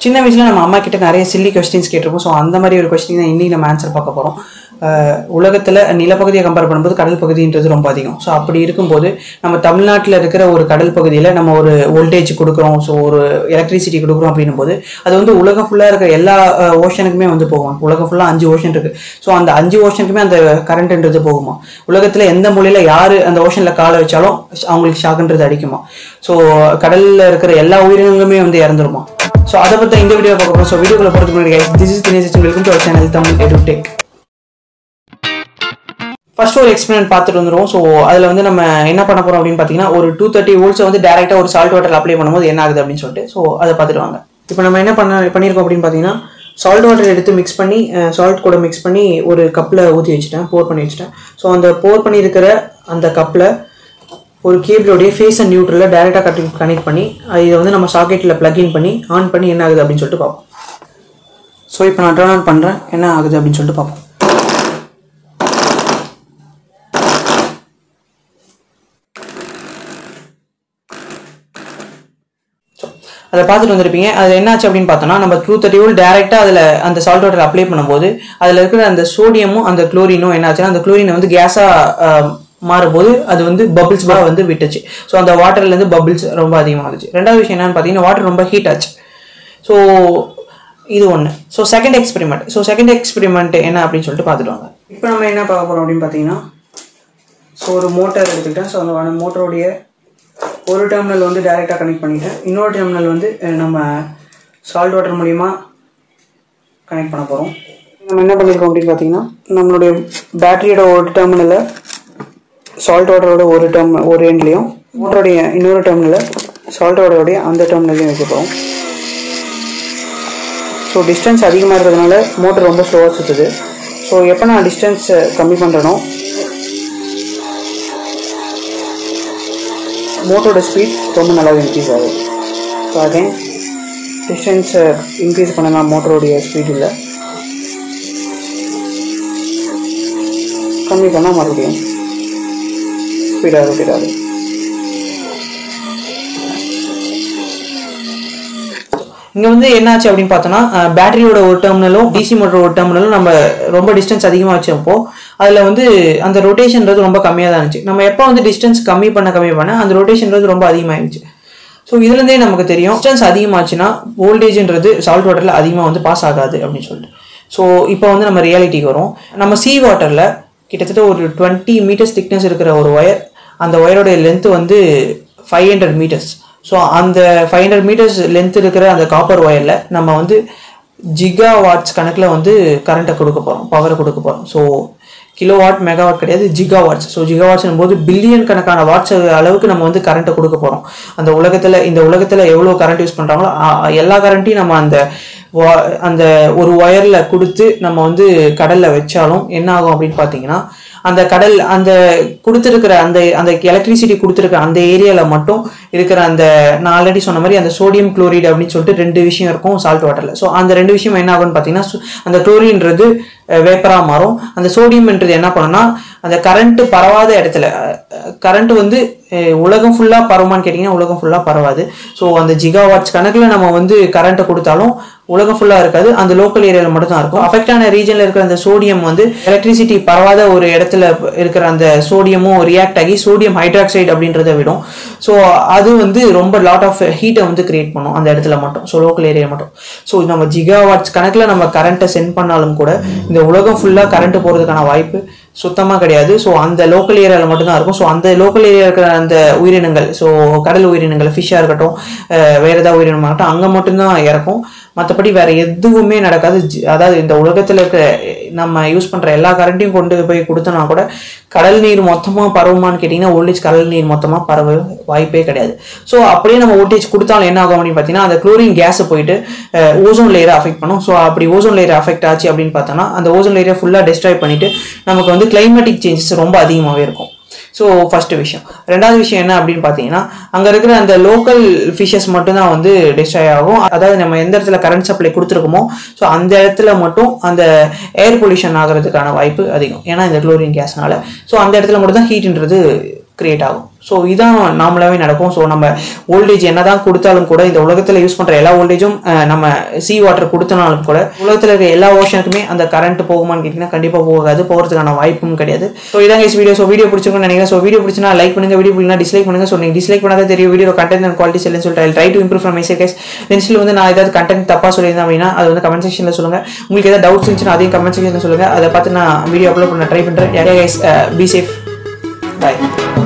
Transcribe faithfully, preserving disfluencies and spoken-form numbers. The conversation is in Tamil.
சின்ன வயசுல நம்ம அம்மா கிட்ட நிறைய சில்லி கொஸ்டின்ஸ் கேட்டிருப்போம். ஸோ அந்த மாதிரி ஒரு கொஸ்டின் தான் இன்னைக்கு நம்ம ஆன்சர் பார்க்க போகிறோம். உலகத்தில் நிலப்பகுதியை கம்பேர் பண்ணும்போது கடல் பகுதின்றது ரொம்ப அதிகம். ஸோ அப்படி இருக்கும்போது நம்ம தமிழ்நாட்டில் இருக்கிற ஒரு கடல் பகுதியில் நம்ம ஒரு வோல்டேஜ் கொடுக்குறோம், ஸோ ஒரு எலக்ட்ரிசிட்டி கொடுக்குறோம் அப்படின்னும் போது அது வந்து உலகம் ஃபுல்லாக இருக்கிற எல்லா ஓஷனுக்குமே வந்து போகும். உலகம் ஃபுல்லாக அஞ்சு ஓஷன் இருக்குது. ஸோ அந்த அஞ்சு ஓஷனுக்குமே அந்த கரண்ட்ன்றது போகுமா? உலகத்தில் எந்த மூலையில் யார் அந்த ஓஷனில் காலை வச்சாலும் அவங்களுக்கு ஷாக்குன்றது அடிக்குமா? ஸோ கடலில் இருக்கிற எல்லா உயிரினங்களுமே வந்து இறந்துருமா? ஸோ அதை பற்றி இந்த வீடியோ பார்க்க போகிறோம். ஸோ வீடியோக்குள்ள போகிறதுக்கு முன்னாடி this is Dinesh, welcome to our channel Tamil Edutech. First ஒரு எக்ஸ்பெரிமெண்ட் பார்த்துட்டு வந்துடும். ஸோ அதில் வந்து நம்ம என்ன பண்ண போகிறோம் அப்படின்னு பார்த்தீங்கன்னா, ஒரு டூ தேர்ட்டி வோல்ட்ஸை வந்து டேரெக்டாக ஒரு சால்ட் வாட்டர் அப்ளை பண்ணும்போது என்ன ஆகுது அப்படின்னு சொல்லிட்டு ஸோ அதை பார்த்துட்டு வாங்க. இப்போ நம்ம என்ன பண்ண பண்ணியிருக்கோம் அப்படின்னு பார்த்தீங்கன்னா, சால்ட் வாட்டர் எடுத்து மிக்ஸ் பண்ணி சால்ட் கூட மிக்ஸ் பண்ணி ஒரு கப்பில் ஊற்றி வச்சுட்டேன், போர் பண்ணி வச்சுட்டேன். ஸோ அந்த போர் பண்ணியிருக்கிற அந்த கப்பில் ஒரு கேபிளோடைய ஃபேஸ் அண்ட் நியூட்ரலில் டேரெக்டாக கட்டி கனெக்ட் பண்ணி இதை வந்து நம்ம சாக்கெட்டில் ப்ளக்இன் பண்ணி ஆன் பண்ணி என்ன ஆகுது அப்படின்னு சொல்லிட்டு பார்ப்போம். ஸோ இப்போ நான் டர்ன் ஆன் பண்ணுறேன், என்ன ஆகுது அப்படின்னு சொல்லிட்டு பார்ப்போம். அதை பார்த்துட்டு வந்திருப்பீங்க. அது என்னாச்சு அப்படின்னு பார்த்தோம்னா, நம்ம டூ தேர்ட்டி வோல்ட் டேரெக்டாக அதில் அந்த சால்ட் வாட்டர் அப்ளை பண்ணும்போது அதில் இருக்கிற அந்த சோடியமும் அந்த குளோரினும் என்னாச்சுன்னா, அந்த குளோரினை வந்து கேஸாக மாறும்போது அது வந்து பபிள்ஸ் பாக வந்து விட்டுச்சு. ஸோ அந்த வாட்டர்லேருந்து பபிள்ஸ் ரொம்ப அதிகமாகிடுச்சு. ரெண்டாவது விஷயம் என்னன்னு பார்த்தீங்கன்னா, வாட்டர் ரொம்ப ஹீட் ஆச்சு. ஸோ இது ஒன்று. So second experiment so second experiment என்ன அப்படின்னு சொல்லிட்டு பார்த்துட்டு வாங்க. இப்போ நம்ம என்ன பார்க்க போகிறோம் அப்படின்னு பார்த்தீங்கன்னா, ஸோ ஒரு மோட்டார் எடுத்துக்கிட்டேன். ஸோ அந்த மோட்டருடைய ஒரு டெர்மினல் வந்து டைரெக்டாக கனெக்ட் பண்ணிட்டேன். இன்னொரு டெர்மினல் வந்து நம்ம சால்ட் வாட்டர் மூலிமா கனெக்ட் பண்ண போகிறோம். நம்ம என்ன பண்ணியிருக்கோம் அப்படின்னு பார்த்தீங்கன்னா, நம்மளுடைய பேட்டரியோட ஒரு டெர்மினலை சால்ட் வாட்டரோட ஒரு டெர்ம் ஒரு எண்ட்லேயும் மோட்டருடைய இன்னொரு டெர்மினலில் சால்ட் வாட்டருடைய அந்த டெர்மினல்லையும் வைக்க போகிறோம். ஸோ டிஸ்டன்ஸ் அதிகமாக இருக்கிறதுனால மோட்டர் ரொம்ப ஸ்லோவாக சுற்றுது. ஸோ எப்போ நான் டிஸ்டன்ஸ் கம்மி பண்ணுறேனோ மோட்டரோட ஸ்பீட் ரொம்ப நல்லா இன்க்ரீஸ் ஆகுது. ஸோ அகைன் டிஸ்டன்ஸை இன்க்ரீஸ் பண்ணலாம் மோட்டருடைய ஸ்பீட் இல்லை, கம்மி பண்ணால் மறுபடியும் ஸ்பீடாக ரொட்டேட் ஆகுது. இங்கே வந்து என்னாச்சு அப்படின்னு பார்த்தோன்னா, பேட்டரியோட ஒரு டெர்மினலும் டிசி மோட்டரோட ஒரு டெர்மினலும் நம்ம ரொம்ப டிஸ்டன்ஸ் அதிகமாக வச்சப்போ அதில் வந்து அந்த ரொட்டேஷன்றது ரொம்ப கம்மியாக தான் இருந்துச்சு. நம்ம எப்போ வந்து டிஸ்டன்ஸ் கம்மி பண்ண கம்மி பண்ண அந்த ரொட்டேஷன்றது ரொம்ப அதிகமாகிடுச்சு. ஸோ இதுலேருந்தே நமக்கு தெரியும், டிஸ்டன்ஸ் அதிகமாச்சுன்னா வோல்டேஜ்ன்றது சால்ட் வாட்டரில் அதிகமாக வந்து பாஸ் ஆகாது அப்படின்னு சொல்லிட்டு. ஸோ இப்போ வந்து நம்ம ரியாலிட்டிக்கு வரும். நம்ம சீ வாட்டரில் கிட்டத்தட்ட ஒரு டுவெண்ட்டி மீட்டர்ஸ் திக்னஸ் இருக்கிற ஒரு ஒயர், அந்த ஒயரோடைய லென்த்து வந்து ஃபைவ் ஹண்ட்ரட் மீட்டர்ஸ். ஸோ அந்த ஃபைவ் ஹண்ட்ரட் மீட்டர்ஸ் லென்த் இருக்கிற அந்த காப்பர் ஒயரில் நம்ம வந்து ஜிகா வாட்ஸ் கணக்கில் வந்து கரண்ட்டை கொடுக்க போகிறோம், பவரை கொடுக்க போகிறோம். ஸோ கிலோ வாட் மெகாவாட் கிடையாது, ஜிகா வாட்ஸ். ஸோ ஜிகா வாட்ஸ்னும் போது பில்லியன் கணக்கான வாட்ஸ் அளவுக்கு நம்ம வந்து கரண்ட்டை கொடுக்க போகிறோம். அந்த உலகத்தில் இந்த உலகத்தில் எவ்வளோ கரண்ட் யூஸ் பண்ணுறாங்களோ எல்லா கரண்ட்டையும் நம்ம அந்த அந்த ஒரு ஒயரில் கொடுத்து நம்ம வந்து கடலில் வச்சாலும் என்ன ஆகும் அப்படின்னு பார்த்தீங்கன்னா, அந்த கடல் அந்த கொடுத்துருக்கிற அந்த அந்த எலக்ட்ரிசிட்டி கொடுத்துருக்கிற அந்த ஏரியாவில் மட்டும் இருக்கிற அந்த நான் ஆல்ரெடி சொன்ன மாதிரி அந்த சோடியம் குளோரைடு அப்படின்னு சொல்லிட்டு ரெண்டு விஷயம் இருக்கும் சால்ட் வாட்டரில். ஸோ அந்த ரெண்டு விஷயம் என்ன ஆகும்னு பார்த்தீங்கன்னா, அந்த குளோரின்றது வேப்பராக மாறும். அந்த சோடியம்ன்றது என்ன பண்ணுன்னா, அந்த கரண்ட்டு பரவாத இடத்துல கரண்ட் வந்து உலகம் ஃபுல்லாக பரவுமான்னு கேட்டிங்கன்னா உலகம் ஃபுல்லாக பரவாது. ஸோ அந்த ஜிகா வாட்ஸ் கணக்கில் நம்ம வந்து கரண்ட்டை கொடுத்தாலும் உலகம் ஃபுல்லாக இருக்காது, அந்த லோக்கல் ஏரியாவில் மட்டும் தான் இருக்கும். அஃபெக்டான ரீஜனில் இருக்கிற அந்த சோடியம் வந்து எலக்ட்ரிசிட்டி பரவாத ஒரு இடத்துல இருக்கிற அந்த சோடியமும் ரியாக்ட் ஆகி சோடியம் ஹைட்ராக்சைடு அப்படின்றத விடும். ஸோ அது வந்து ரொம்ப லாட் ஆஃப் ஹீட்டை வந்து கிரியேட் பண்ணும் அந்த இடத்துல மட்டும், ஸோ லோக்கல் ஏரியா மட்டும். ஸோ நம்ம ஜிகா வாட்ஸ் கணக்கில் நம்ம கரண்ட்டை சென்ட் பண்ணாலும் கூட இந்த உலகம் ஃபுல்லாக கரண்ட் போகிறதுக்கான வாய்ப்பு சுத்தமாக கிடையாது. ஸோ அந்த லோக்கல் ஏரியாவில் மட்டும்தான் இருக்கும். ஸோ அந்த லோக்கல் ஏரியா இருக்கிற அந்த உயிரினங்கள், ஸோ கடல் உயிரினங்கள், ஃபிஷ்ஷாக இருக்கட்டும், வேறு ஏதாவது உயிரினமாக இருக்கட்டும், அங்கே மட்டும்தான் இறக்கும். மற்றபடி வேறு எதுவுமே நடக்காது. அதாவது இந்த உலகத்தில் இருக்க நம்ம யூஸ் பண்ணுற எல்லா கரண்ட்டையும் கொண்டு போய் கொடுத்தோன்னா கூட கடல் நீர் மொத்தமாக பரவுமான்னு கேட்டிங்கன்னா வோல்டேஜ் கடல் நீர் மொத்தமாக பரவ வாய்ப்பே கிடையாது. ஸோ அப்படியே நம்ம வோல்டேஜ் கொடுத்தாலும் என்ன ஆகும் அப்படின்னு பார்த்தீங்கன்னா, அந்த குளோரின் கேஸை போயிட்டு ஓசோன் லேயரை அஃபெக்ட் பண்ணும். ஸோ அப்படி ஓசோன் லேயர் அஃபெக்ட் ஆச்சு அப்படின்னு பார்த்தோன்னா அந்த ஓசோன் லேயரை ஃபுல்லாக டெஸ்ட்ராய் பண்ணிவிட்டு நமக்கு வந்து கிளைமேட்டிக் சேஞ்சஸ் ரொம்ப அதிகமாகவே இருக்கும். ஸோ ஃபர்ஸ்ட் விஷயம். ரெண்டாவது விஷயம் என்ன அப்படின்னு பார்த்தீங்கன்னா, அங்கே இருக்கிற அந்த லோக்கல் ஃபிஷஸ் மட்டும்தான் வந்து டிஸ்ட்ராய் ஆகும். அதாவது நம்ம எந்த இடத்துல கரண்ட் சப்ளை கொடுத்துருக்கோமோ ஸோ அந்த இடத்துல மட்டும் அந்த ஏர் பொல்யூஷன் ஆகிறதுக்கான வாய்ப்பு அதிகம், ஏன்னா இந்த குளோரின் கேஸ்னால. ஸோ அந்த இடத்துல மட்டும் தான் ஹீட்ன்றது கிரியேட் ஆகும். ஸோ இதான் நார்மலாகவே நடக்கும். ஸோ நம்ம வோல்டேஜ் என்ன தான் கொடுத்தாலும் கூட இந்த உலகத்தில் யூஸ் பண்ணுற எல்லா வோல்டேஜும் நம்ம சீ வாட்டர் கொடுத்தனாலும் கூட உலகத்தில் இருக்க எல்லா ஓஷனுக்குமே அந்த கரண்ட் போகுமான்னு கேட்டிங்கன்னா கண்டிப்பாக போகாது, போகிறதுக்கான வாய்ப்பும் கிடையாது. ஸோ இதான் கைஸ் வீடியோ. ஸோ வீடியோ பிடிச்சிருக்குன்னு நினைக்கிறேன். ஸோ வீடியோ பிடிச்சினா லைக் பண்ணுங்க, வீடியோ பிடிச்சினா டிஸ்லைக் பண்ணுங்க. ஸோ நீங்கள் டிஸ்லைக் பண்ணாத தெரியும் வீடியோ கண்டென்ட் அண்ட் குவாலிட்டி இல்லைன்னு சொல்லிட்டு try to improve from myself guys. Then still வந்து நான் ஏதாவது கண்டென்ட் தப்பாக சொல்லியிருந்தேன் அப்படின்னா அது வந்து கமெண்ட் செக்ஷனில் சொல்லுங்கள். உங்களுக்கு ஏதாவது டவுட்ஸ் இருந்துச்சுன்னா அதையும் கமெண்ட் செக்ஷனில் சொல்லுங்கள். அதை பார்த்து நான் வீடியோ அப்லோட் பண்ண ட்ரை பண்ணுறேன். யாரே கைஸ் பி சேஃப், பாய்.